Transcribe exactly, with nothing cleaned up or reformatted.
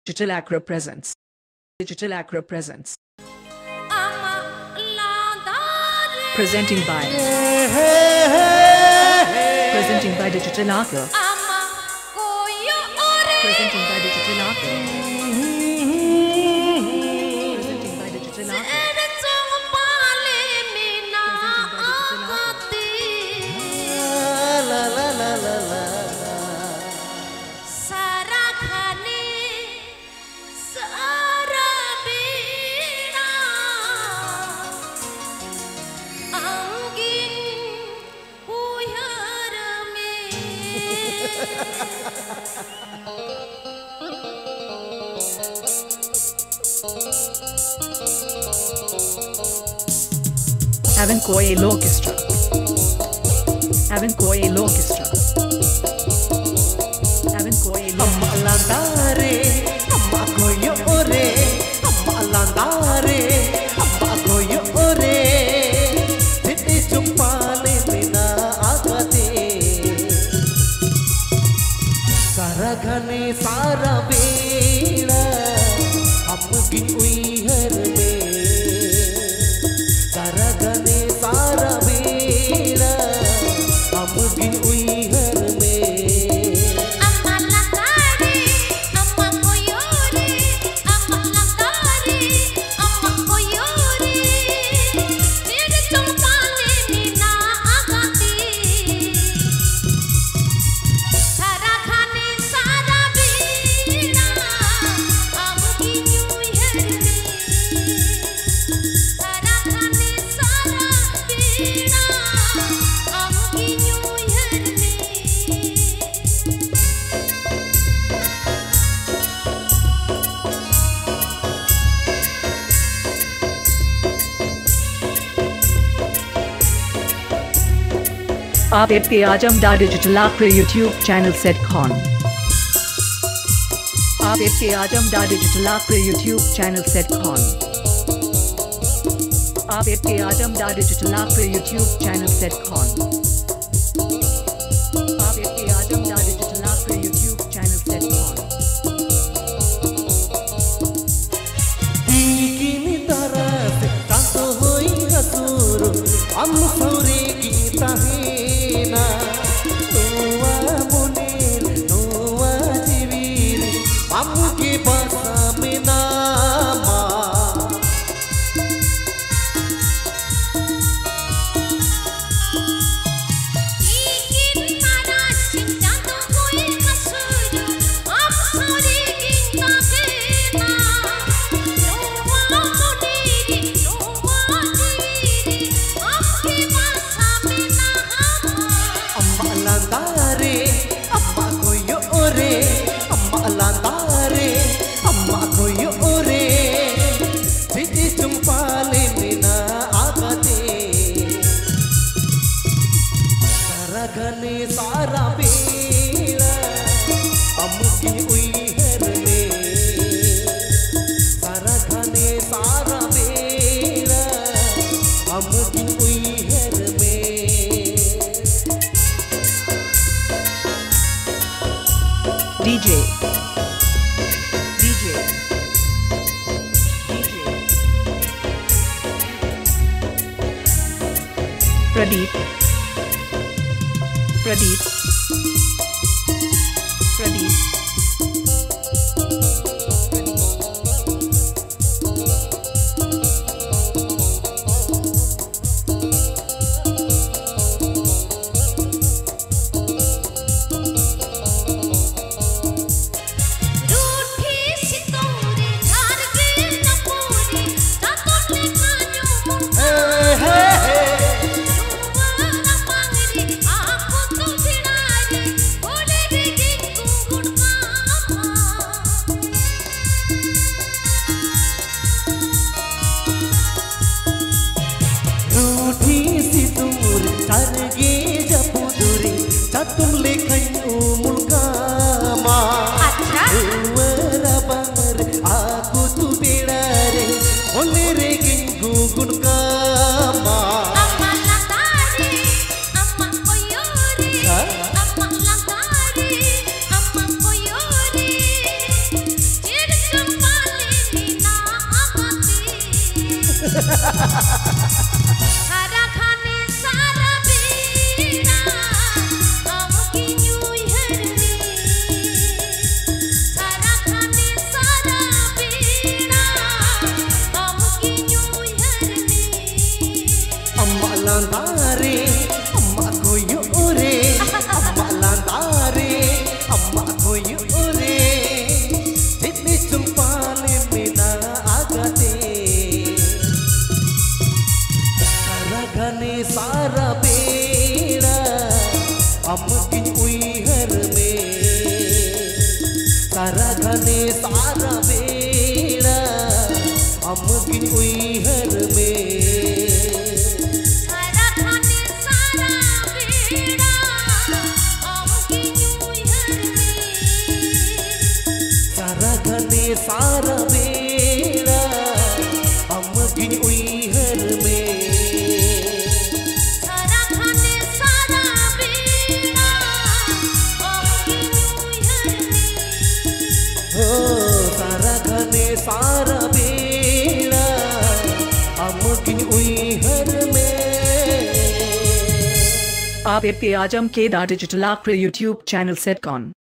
Digital Acro presents. Digital Acro presents. Presenting by. Presenting by Digital Acro. Presenting by Digital Acro. Presenting by Digital Acro. La la la la la. Aven Koyel Orchestra. Aven Koyel Orchestra. Aven Koyel Aama Landa re, Aama Koyel re, Aama Landa re, Aama Koyel re. Tete chumpale mina agate. Sara ghane sara bela, amgi uihar mein. Sara ghane sara bela, amgi uihar mein. आप के आजम डा digital आक्रे YouTube channel सेट कौन आप के आजम डा डिजिटल आक्रे यूट्यूब चैनल सेट कौन आप के आजम डा डिजिटल आक्रे यूट्यूब चैनल सेट कौन आप के आजम डा डिजिटल आक्रे यूट्यूब चैनल सेट कौन Kini taras tanto hoi hasuru am sore kita hina noa munir noa jivir am ke basa mein nama D J D J D J Pradip Pradip Pradip hey hey hey सारा खाने सारा बीड़ा हमकी new year में सारा खाने सारा बीड़ा हमकी न्यू ईयर में Aama Landa re Aama Koyel Aama Landa re Aama Koyel jitni chumpale mina agate sara ghane sara beda amki uihar mein sara ghane sara beda amki uihar mein सारा खाने सारा बीड़ा हमकी न्यू ईयर में सारा घने सारा बेड़ा हमकी उइहर में सारा खाने सारा बीड़ा हमकी न्यू ईयर में हो सारा घने सारा बेड़ा हमकी उइहर में आप ए आजम के दा डिजिटल आखिरी यूट्यूब चैनल सेट कॉन